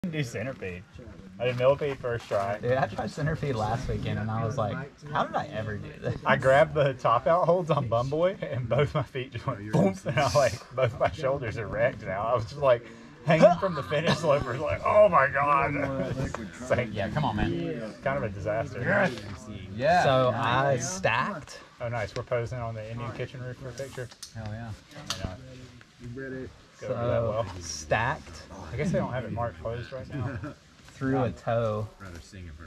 Do centipede. I did millipede first try. Dude, I tried centipede last weekend and I was like, how did I ever do this? I grabbed the top out holds on Bum Boy and both my feet just went boom, and I both my shoulders are wrecked now. I was just like hanging from the finish slope, like, oh my god. Yeah, come on, man. Kind of a disaster. Yeah. So I stacked. Oh nice, we're posing on the Indian kitchen roof for a picture. Hell yeah. So stacked. I guess they don't have it marked closed right now. Through a toe.